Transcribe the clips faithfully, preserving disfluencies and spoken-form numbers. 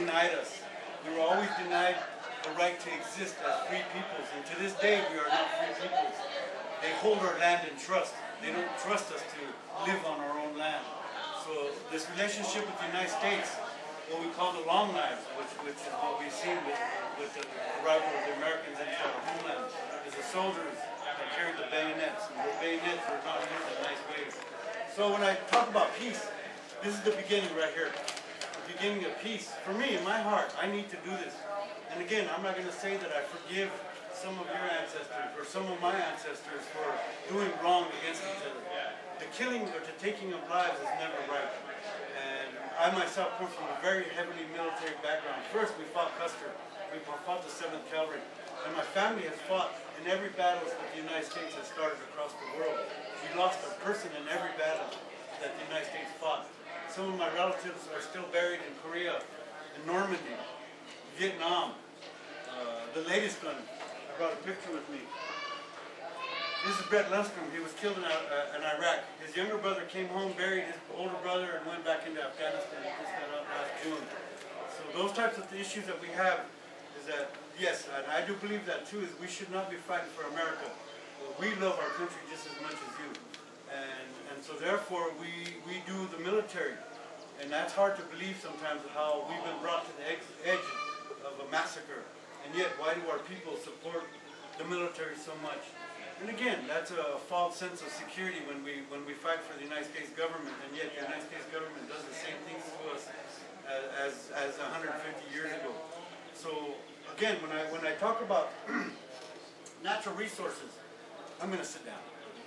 denied us. We were always denied the right to exist as free peoples, and to this day we are not free peoples. They hold our land in trust. They don't trust us to live on our own land. So this relationship with the United States, what we call the long knives, which, which is what we've seen with, with the arrival of the Americans into our homeland, is the soldiers that carried the bayonets, and the bayonets were not used in nice ways. So when I talk about peace, this is the beginning right here. The beginning of peace. For me, in my heart, I need to do this. And again, I'm not going to say that I forgive some of your ancestors or some of my ancestors for doing wrong against each other. The killing or the taking of lives is never right. And I myself come from a very heavily military background. First, we fought Custer. We fought the seventh Cavalry. And my family has fought in every battle that the United States has started across the world. We lost a person in every battle that the United States fought. Some of my relatives are still buried in Korea, in Normandy, Vietnam. Uh, the latest one, I brought a picture with me. This is Brett Lundstrom. He was killed in, uh, in Iraq. His younger brother came home, buried his older brother, and went back into Afghanistan. He just got out last June. So those types of issues that we have is that, yes, and I do believe that too, is we should not be fighting for America. We love our country just as much as you. And, and so therefore we, we do the military. And that's hard to believe sometimes how we've been brought to the edge of a massacre. And yet, why do our people support the military so much? And again, that's a false sense of security when we when we fight for the United States government, and yet the United States government does the same things to us as as one hundred fifty years ago. So again, when I when I talk about natural resources, I'm going to sit down.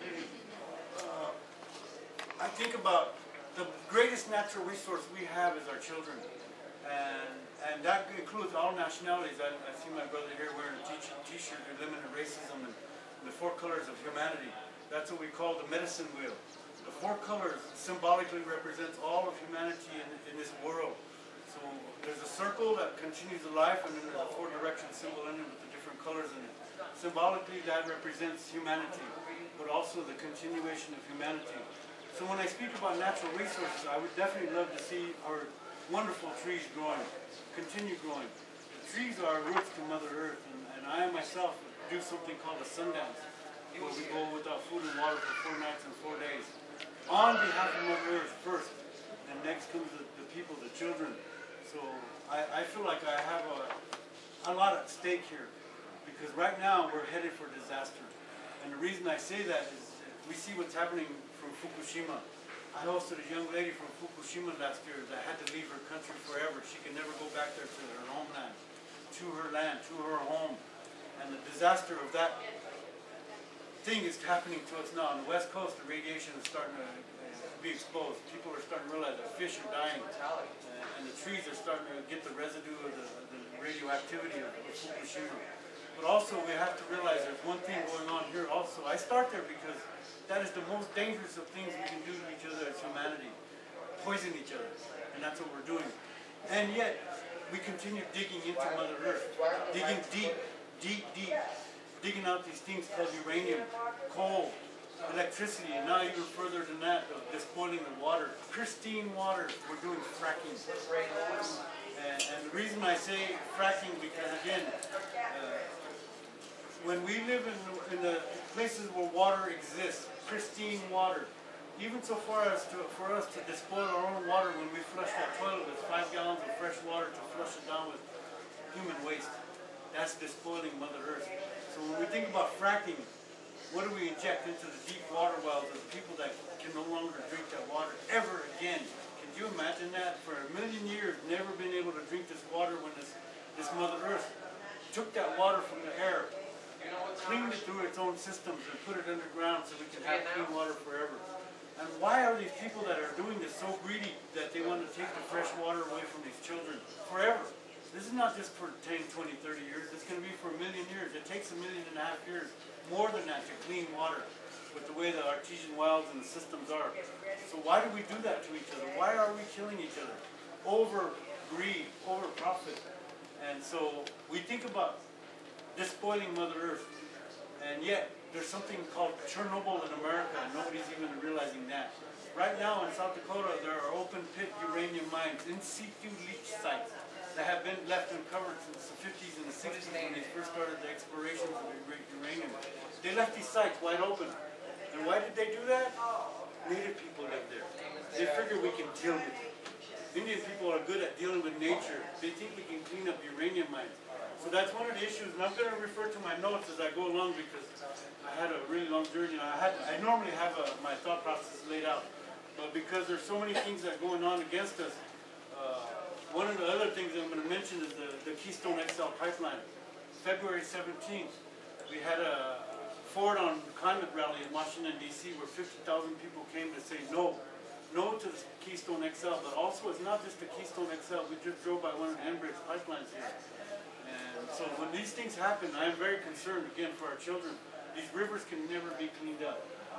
Uh, I think about the greatest natural resource we have is our children, and and that includes all nationalities. I, I see my brother here wearing a t-shirt, Eliminate Racism, and the four colors of humanity. That's what we call the medicine wheel. The four colors symbolically represents all of humanity in, in this world. So there's a circle that continues the life, and then there's a four direction symbol in it with the different colors in it. Symbolically, that represents humanity, but also the continuation of humanity. So when I speak about natural resources, I would definitely love to see our wonderful trees growing, continue growing. The trees are roots to Mother Earth, and, and I myself do something called a sundance, where we go without food and water for four nights and four days. On behalf of Mother Earth first, and next comes the, the people, the children. So I, I feel like I have a, a lot at stake here, because right now we're headed for disaster. And the reason I say that is we see what's happening from Fukushima. I hosted a young lady from Fukushima last year that had to leave her country forever. She could never go back there to her homeland, to her land, to her home. And the disaster of that thing is happening to us now. On the West Coast, the radiation is starting to be exposed. People are starting to realize that fish are dying, uh, and the trees are starting to get the residue of the, the radioactivity of, of Fukushima. But also, we have to realize there's one thing going on here also. I start there because that is the most dangerous of things we can do to each other as humanity. Poison each other. And that's what we're doing. And yet, we continue digging into Mother Earth. Digging deep. Deep, deep, digging out these things called uranium, coal, electricity, and now even further than that, of despoiling the water. Pristine water, we're doing fracking. And, and the reason I say fracking, because again, uh, when we live in, in the places where water exists, pristine water, even so far as to, for us to despoil our own water when we flush that toilet with five gallons of fresh water to flush it down with human waste. That's despoiling Mother Earth. So when we think about fracking, what do we inject into the deep water wells of the people that can no longer drink that water ever again? Can you imagine that? For a million years, never been able to drink this water when this, this Mother Earth took that water from the air, cleaned it through its own systems, and put it underground so we can have clean water forever. And why are these people that are doing this so greedy that they want to take the fresh water away from these children forever? This is not just for ten, twenty, thirty years. It's going to be for a million years. It takes a million and a half years, more than that, to clean water with the way the artesian wells and the systems are. So why do we do that to each other? Why are we killing each other? Over greed, over profit. And so we think about despoiling Mother Earth, and yet there's something called Chernobyl in America, and nobody's even realizing that. Right now in South Dakota, there are open pit uranium mines, in situ leach sites, that have have been left uncovered since the fifties and the sixties when they first started the explorations of uranium. They left these sites wide open. And why did they do that? Native people live there. They figure we can deal with it. Indian people are good at dealing with nature. They think we can clean up uranium mines. So that's one of the issues, and I'm going to refer to my notes as I go along because I had a really long journey. I had, I normally have a, my thought process laid out, but because there's so many things that are going on against us, uh, one of the other things that I'm going to mention is the, the Keystone X L pipeline. February seventeenth, we had a Ford on Climate rally in Washington, D C where fifty thousand people came to say no. No to the Keystone X L, but also it's not just the Keystone X L. We just drove by one of the Enbridge pipelines here. And so when these things happen, I am very concerned, again, for our children. These rivers can never be cleaned up.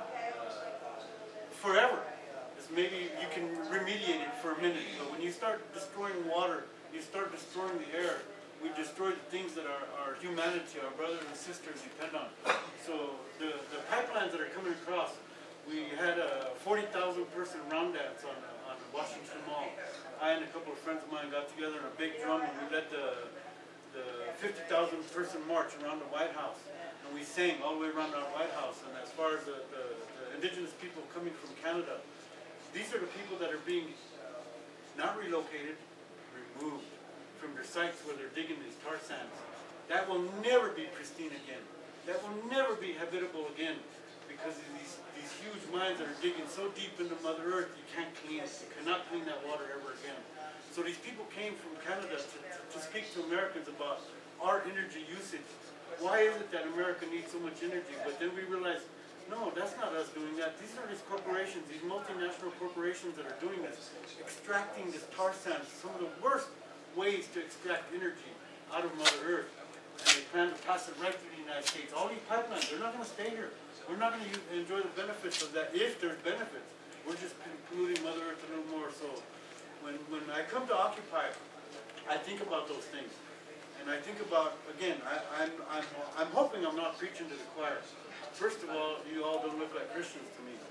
Forever. It's maybe you can remediate it for a minute, but when you start destroying water, you start destroying the air, we destroy the things that our, our humanity, our brothers and sisters depend on. So the, the pipelines that are coming across, we had a forty thousand person round dance on, on Washington Mall. I and a couple of friends of mine got together in a big drum and we led the, the fifty thousand person march around the White House. And we sang all the way around our White House. And as far as the, the, the indigenous people coming from Canada, these are the people that are being not relocated, removed from their sites where they're digging these tar sands. That will never be pristine again. That will never be habitable again because of these These huge mines that are digging so deep into Mother Earth, you can't clean it. You cannot clean that water ever again. So these people came from Canada to, to speak to Americans about our energy usage. Why is it that America needs so much energy? But then we realized, no, that's not us doing that. These are these corporations, these multinational corporations that are doing this, extracting this tar sands, some of the worst ways to extract energy out of Mother Earth. And they plan to pass it right through the United States. All these pipelines, they're not going to stay here. We're not going to enjoy the benefits of that, if there's benefits. We're just polluting Mother Earth a little more. So when, when I come to Occupy, I think about those things. And I think about, again, I, I'm, I'm, I'm hoping I'm not preaching to the choir. First of all, you all don't look like Christians to me.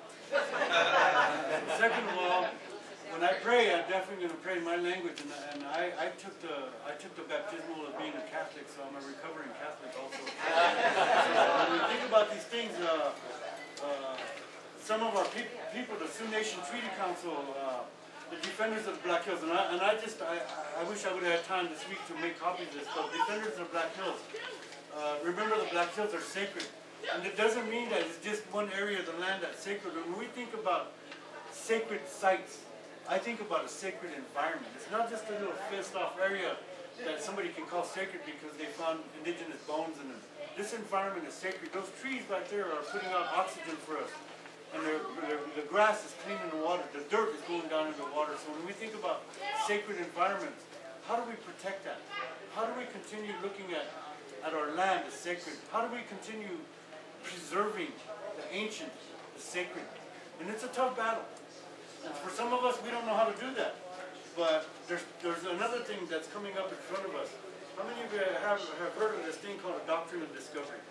Second of all, when I pray, I'm definitely going to pray in my language. And, and I, I, took the, I took the baptismal of being a Catholic, so I'm a recovering Catholic also. So when we think about these things, uh, uh, some of our pe people, the Sioux Nation Treaty Council, uh, the Defenders of the Black Hills, and I, and I just, I, I wish I would have had time this week to make copies of this, but Defenders of the Black Hills, uh, remember the Black Hills are sacred. And it doesn't mean that it's just one area of the land that's sacred. When we think about sacred sites, I think about a sacred environment. It's not just a little fenced-off area that somebody can call sacred because they found indigenous bones in them. This environment is sacred. Those trees back there are putting out oxygen for us. And they're, they're, the grass is cleaning the water. The dirt is going down into the water. So when we think about sacred environments, how do we protect that? How do we continue looking at, at our land as sacred? How do we continue preserving the ancient, the sacred? And it's a tough battle. And for some of us, we don't know how to do that. But there's, there's another thing that's coming up in front of us. How many of you have, have heard of this thing called a doctrine of discovery?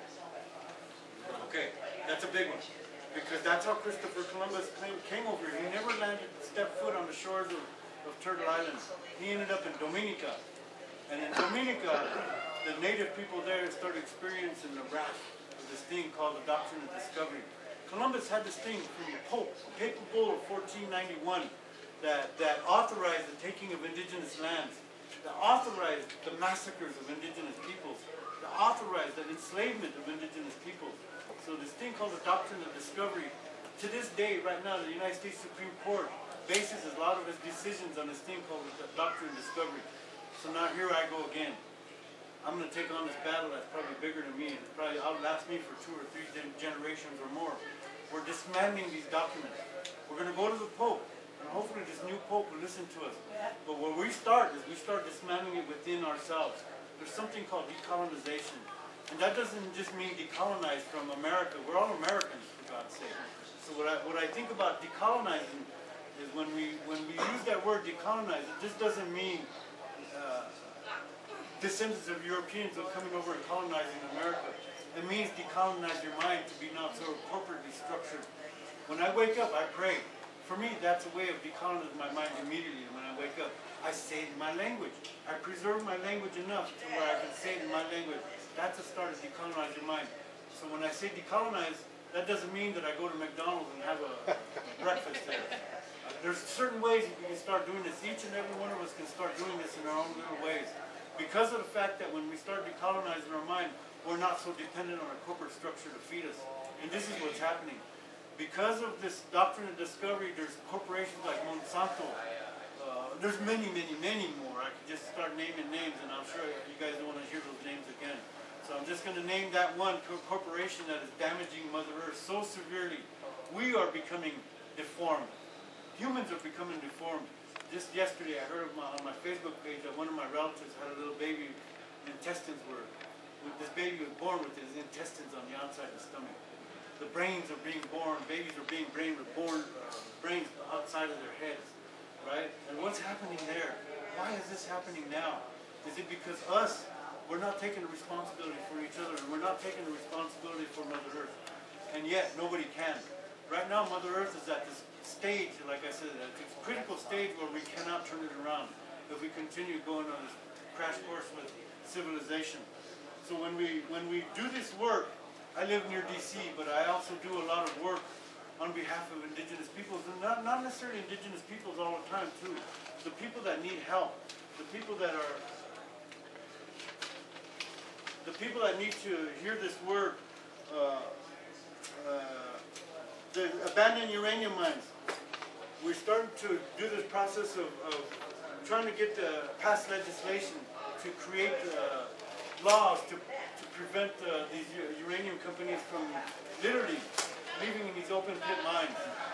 Okay, that's a big one. Because that's how Christopher Columbus came, came over here. He never landed, stepped foot on the shores of, of Turtle Island. He ended up in Dominica. And in Dominica, the native people there started experiencing the wrath of this thing called the doctrine of discovery. Columbus had this thing from the Pope, a papal bull of fourteen ninety-one, that, that authorized the taking of indigenous lands, that authorized the massacres of indigenous peoples, that authorized the enslavement of indigenous peoples. So this thing called the doctrine of discovery, to this day, right now, the United States Supreme Court bases a lot of its decisions on this thing called the doctrine of discovery. So now here I go again. I'm going to take on this battle that's probably bigger than me, and it's probably outlast me for two or three generations or more. We're dismantling these documents. We're going to go to the Pope, and hopefully this new Pope will listen to us. But where we start is we start dismantling it within ourselves. There's something called decolonization. And that doesn't just mean decolonize from America. We're all Americans, for God's sake. So what I, what I think about decolonizing is when we, when we use that word decolonize, it just doesn't mean uh, descendants of Europeans are coming over and colonizing America. It means decolonize your mind to be not so corporately structured. When I wake up, I pray. For me, that's a way of decolonizing my mind immediately when I wake up. I say it in my language. I preserve my language enough to where I can say it in my language. That's a start to decolonize your mind. So when I say decolonize, that doesn't mean that I go to McDonald's and have a, a breakfast there. Uh, there's certain ways that we can start doing this. Each and every one of us can start doing this in our own little ways. Because of the fact that when we start decolonizing our mind, we're not so dependent on a corporate structure to feed us. And this is what's happening. Because of this doctrine of discovery, there's corporations like Monsanto. Uh, there's many, many, many more. I could just start naming names, and I'm sure you guys don't want to hear those names again. So I'm just going to name that one corporation that is damaging Mother Earth so severely. We are becoming deformed. Humans are becoming deformed. Just yesterday, I heard my, on my Facebook page that one of my relatives had a little baby. Intestines were, this baby was born with his intestines on the outside of the stomach. The brains are being born, babies are being brain born, uh, brains outside of their heads, right? And what's happening there? Why is this happening now? Is it because us, we're not taking the responsibility for each other, and we're not taking the responsibility for Mother Earth, and yet nobody can. Right now, Mother Earth is at this stage, like I said, at this critical stage where we cannot turn it around if we continue going on this crash course with civilization. So when we when we do this work, I live near D C, but I also do a lot of work on behalf of indigenous peoples, and not, not necessarily indigenous peoples all the time, too. The people that need help, the people that are, the people that need to hear this word, uh, uh, the abandoned uranium mines. We're starting to do this process of, of trying to get the pass legislation to create uh, laws to to prevent uh, these uranium companies from literally leaving in these open pit mines.